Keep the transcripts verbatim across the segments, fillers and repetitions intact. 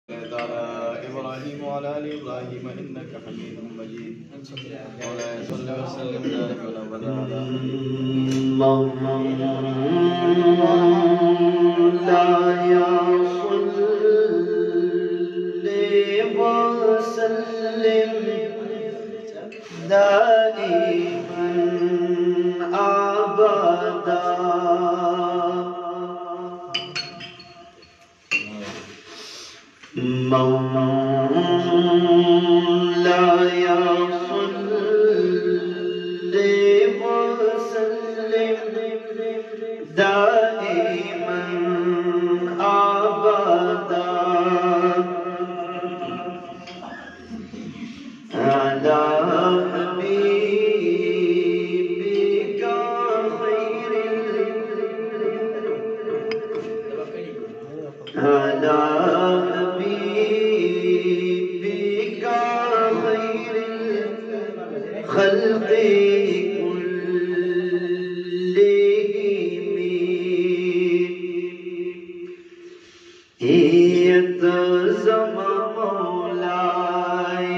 على إبراهيم وعلى آل إبراهيم إنك حميد مجيد. مولاي صل وسلم وبارك على مولاي صل وسلم دائما أبدا مولاي صل وسلم دائما أبدا على حبيبك خير على حبيبك خير الخلق كلهم يتزم مولاي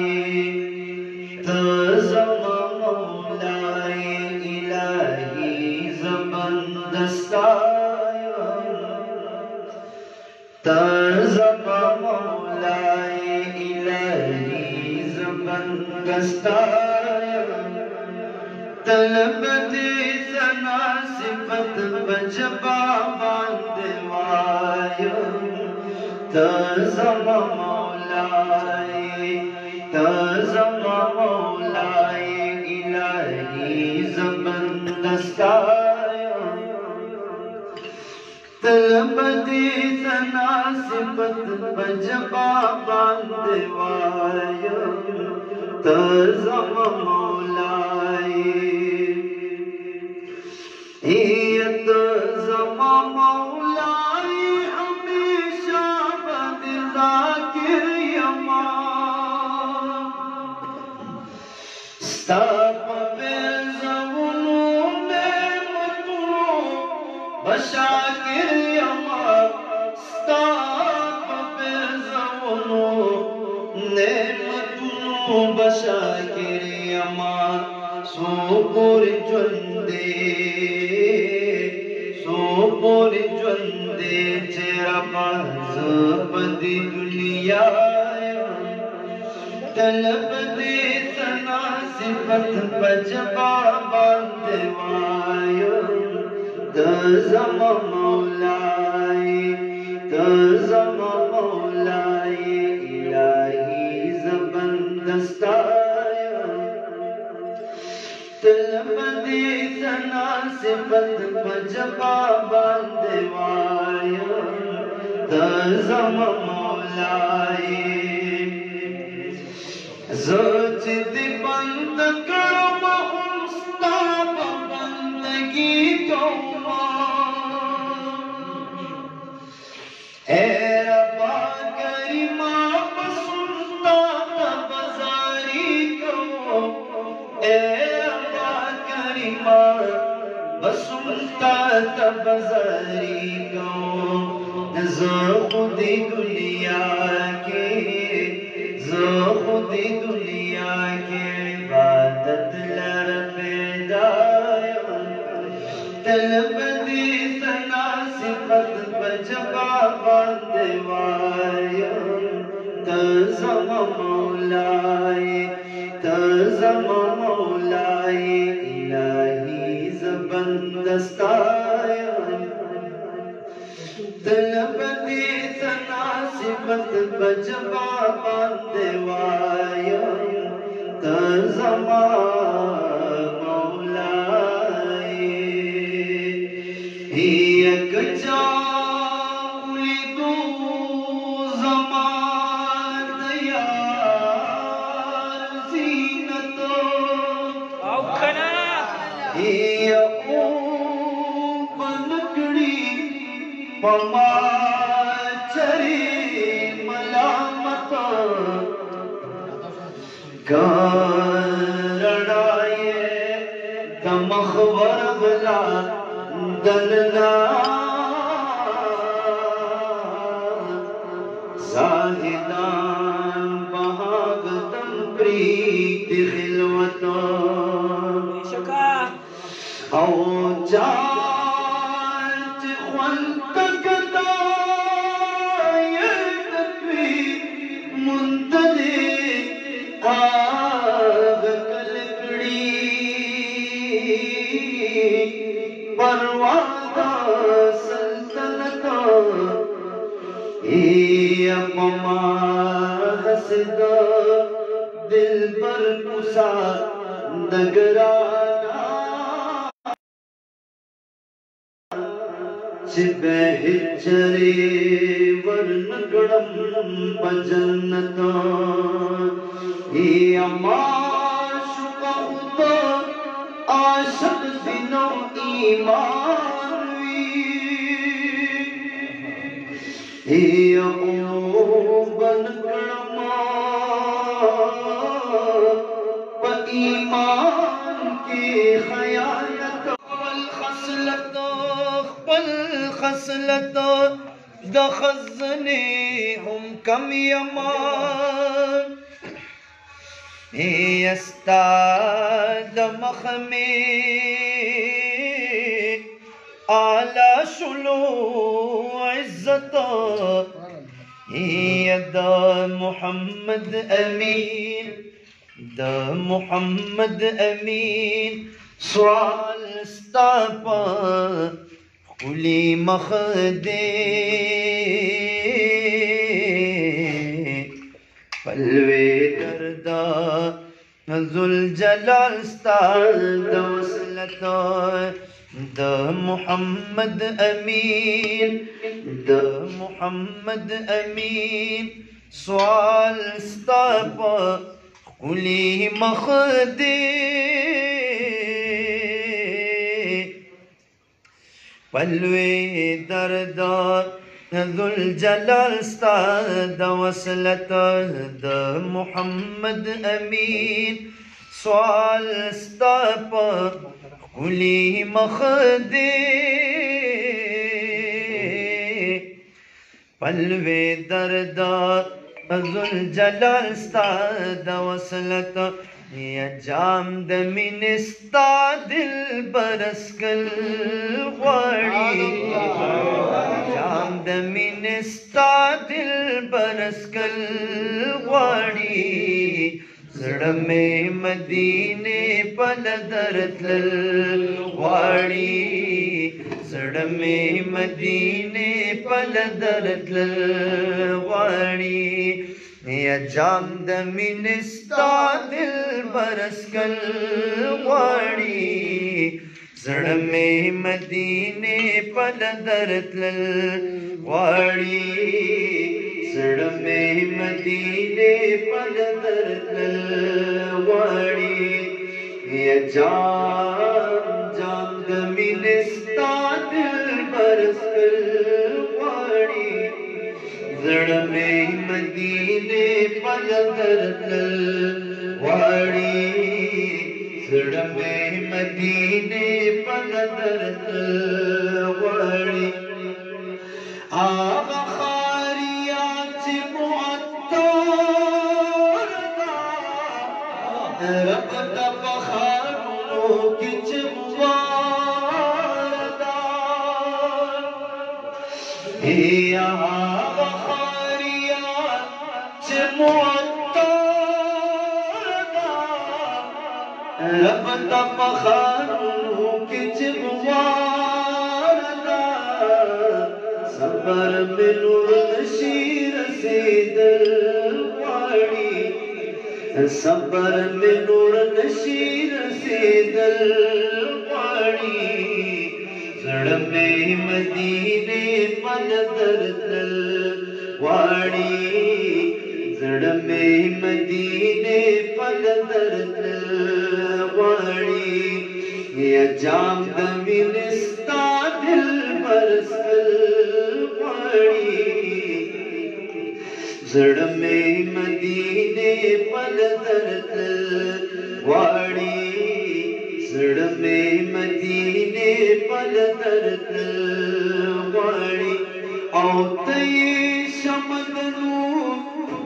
تزم مولاي إلهي زمن دستايا تزم مولاي إلهي زمن دستايا طلب دی ثنا صفت بجبا باندوایا تزم مولاي تزم مولاي إلهي زمن دستايا طلب دی ثنا صفت بجبا باندوایا تزم مولاي تزم مولاي ہمیشہ بد ذاکر یما ستاپ بیزونوں نعمتوں بشاکر یما ستاپ بیزونوں نعمتوں بشاکر یما سو پور جندے سو پور جندے چرا مذہب دی دنیا طلب دی ثنا صفت بجبا باندوایا تزم مولاي تزم مولاي إلهي زبن دستايا طلب دی ثنا صفت بجبا باندوایا تزم مولاي زوج دی بند کرم استاب بندگی کوما اے ربا کریمہ بسنتا تبزاری کو اے ربا کریمہ بسنتا تبزاری کو زو خودی دنیا کے زو خودی دنیا کے عبادت لرب دایا طلب دی ثنا صفت بجبا باندوایا تزم مولاي تزم مولاي إلهي زبن دستايا طلب دی ثنا صفت بجبا باندوایا تزم مولاي یک جاولی دو زمان دیار زینتو یا او بنکڑی پما چری ملامت کارڑائے دمخور غلا دلنا ظاہر میدان بہاگ دم پریت خلوتان او جانچ خوانتک دائیت پی منتدی آگ کلکڑی پروادہ سلطنتا ای اپما حسدہ دل پر کسا دگرانا چبہ ہچرے ورنگڑم بجنتا ای اما شکا خدا عاشق دنو ایمان وی ای او بنگڑم پا ایمان کی خیانت والخصلت والخصلت دا خزنے ہم کم یمان ای استاد مخمی آلہ شلو عزتا ای دا محمد امین دا محمد امین سوال استاپا کلی مخدے پلوے دردہ ذوالجلال استاد وصلتا دا محمد امین دا محمد امین سوال استاپا کلی مخدے پلوے دردار ذوالجلال استاد وصلت دا محمد امین سوال استاپ کلی مخدے پلوے دردار ذوالجلال استاد وصلت یا جام دمین استا دل برسکل غواړي جام دمین استا دل برسکل غواړي زړه مې مدینه پل درتل غواړي زړه مې مدینه پل درتل غواړي یا جام دمین استا دل برسکل غواړي زړه مې مدینه پل درتل غواړي زړه مې مدینه پل درتل غواړي یا جام جام دمین استا دل برسکل غواړي زړه مې مدینه پل درتل غواړي زړه مې مدینه پل درتل غواړي آغا خاریات معطر دا رب دا بخارو کچ غوار دا ای آغا رب دا پخارو کچ غوار دا صبر بنور نشیر سیدل غواړي صبر بنور نشیر سیدل غواړي زړه مې مدینه پل درتل غواړي زړه مې مدینه پل درتل غواړي یا جام دمین استا دل برسکل غواړي زړه مې مدینه پل درتل غواړي زړه مې مدینه پل درتل غواړي او ته شمد نور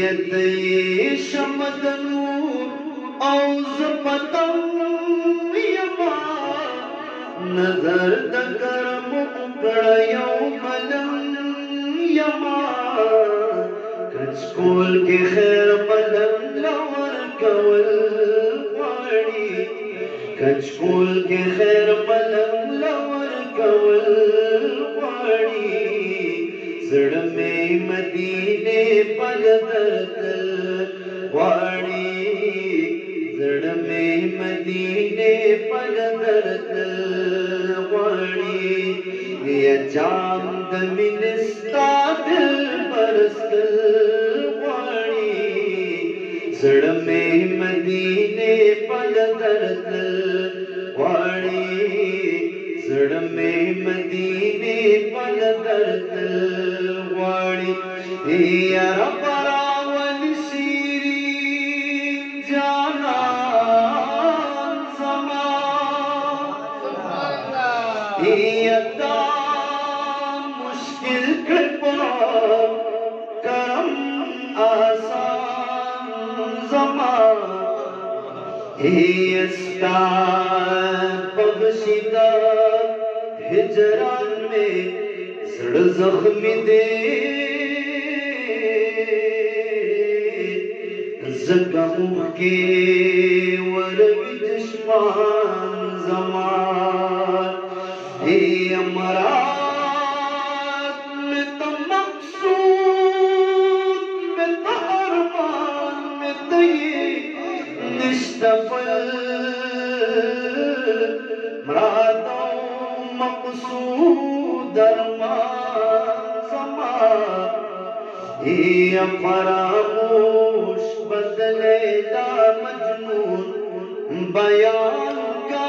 تی شمد نور اوز پتنگ یما نظر دکرم اکڑ یوم لنگ یما کچکول کے خیر ملنگ لور کول پاڑی کچکول کے خیر ملنگ لور کول پاڑی زڑ میں مدینے پل درتل واڑی زڑ میں مدینے پل درتل واڑی یا چاند منستا دل برسل واڑی زڑ میں مدینے پل درتل واڑی زڑ میں مدینے پل درتل واڑی یا رب راول شیرین جانا زمان یا دام مشکل کرپا کرم آسان زمان استا بخشیدہ ہجران میں سڑ زخمی دے زکم کے ورگ چشمان زمان اے امرات میں تو مقصود میں تو ارمان میں تو یہ نشتفل مراتوں مقصود ارمان زمان اے فراموش بدلے دا مجنون بیان کا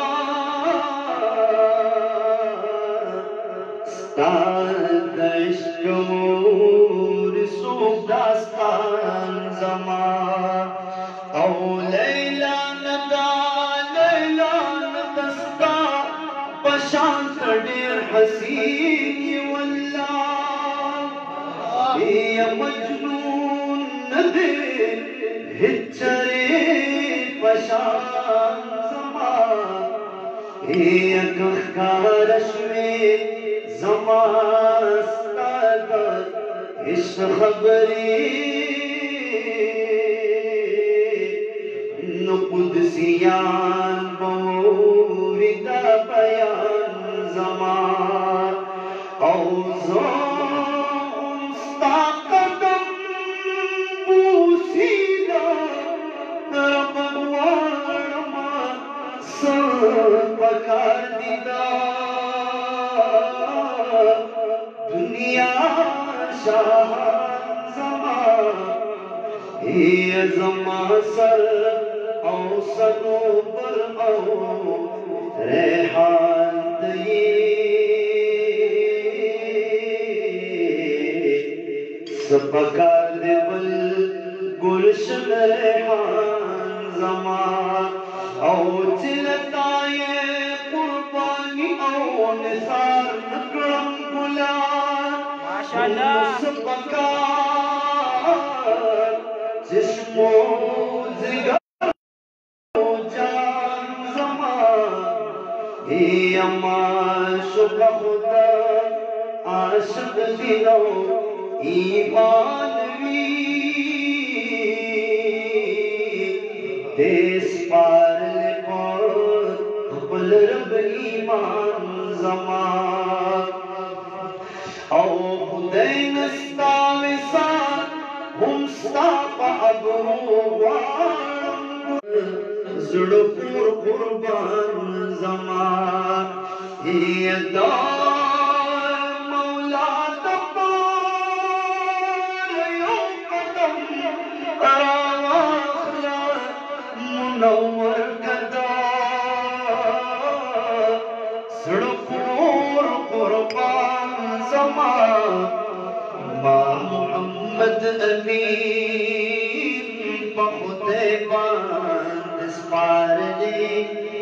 ستاد عشق مور سوک داستان زمان او لیلا ندا لیلا ندستا پشانت دیر حسین واللہ یا مجنون ندے ہچرے پشان زمان یا کخکارش میں زمان استادت عشق خبری نقدسیان بوردہ بیان زمان اوزان پکار دیدا دنیا شاہان زمان یہ زمان سر او سنو پر او ریحان دی سپکار دے بل گلشن ریحان زمان او چلتائے قربانی او نثار نکرم گلان سپکار چشم و زگر و جان زمان ای اما شکر خدا عاشق دلو ایمانوی دیس پار لپور قبل رب ایمان زمان او خدین استاوسان ہم ستاپا ابروان زڑپور قربان زمان یہ دار مولا دبار یو قدم راواخلا منور کدا زڑپور قربان زمان ما محمد امین پخدیبان اسپار لی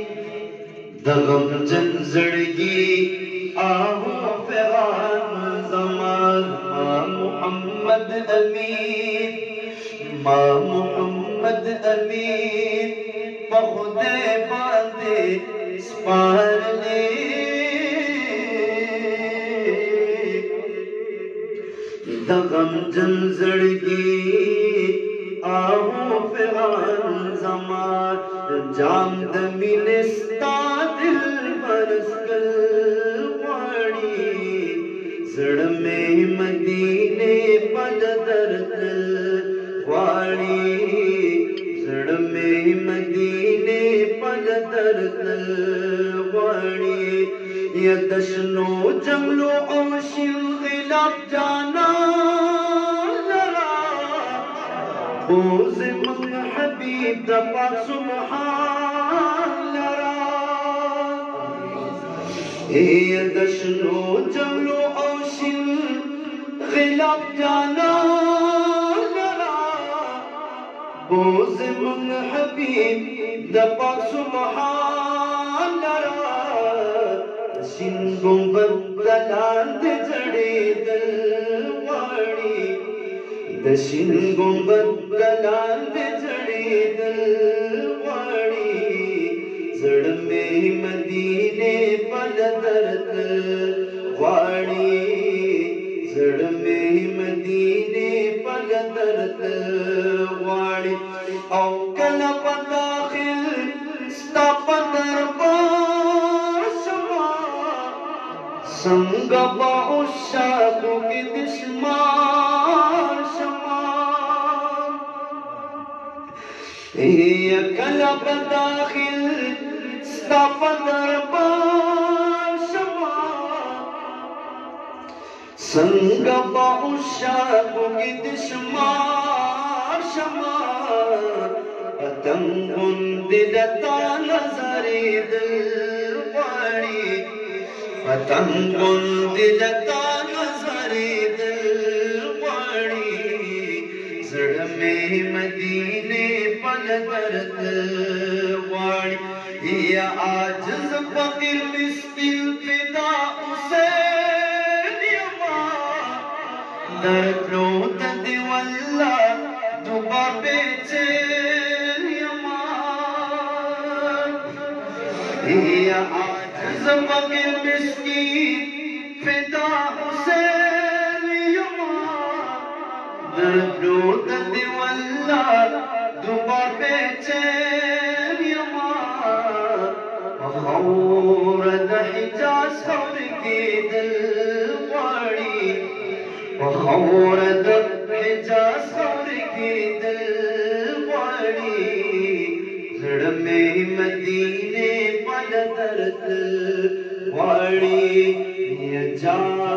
دغم جن زڑگی آہو فیغان زمان ما محمد امین ماں محمد امین بخدے باندے سپار لے دغم جن زڑگی آہو فران زمان جام دمینستا دل برسکل واری زڑ میں مدینے پد درتل واری زڑ میں مدینے پد درتل واری یا دشنو جنگلو اوشن غلاف جانا لرا بوز من حبیب دپا سبحان لرا یا دشنو جنگلو اوشن غلاف جانا لرا بوز من حبیب دپا سبحان لرا شن گنبد دلان دے جڑے دل واری دشن گنبد دلان دے جڑے دل واری زڑ میں مدینے پل درتل واری زڑ میں مدینے پل درتل واری او کلا پداخل ستا پدربار سنگ با عشاقوں کی دشمار شمار یا کلب داخل ستاپ دربار شمار سنگ با عشاقوں کی دشمار شمار اتنگن دلتا نظری دل واری فتنگن دلتا نظری دل واری زڑ میں مدینے پل درتل واری یا آجز فقیر مسکن فدا حسین یما درکلو تدی واللہ دبا بیچین یما یا آجز فقیر مسکین فدا حسین یما درکلو تدی واللہ دبا بیچین یما وخورد حجاز خور کی دل واری وخورد حجاز خور کی دل واری زڑ میں مدینے پل درتل واری یا جان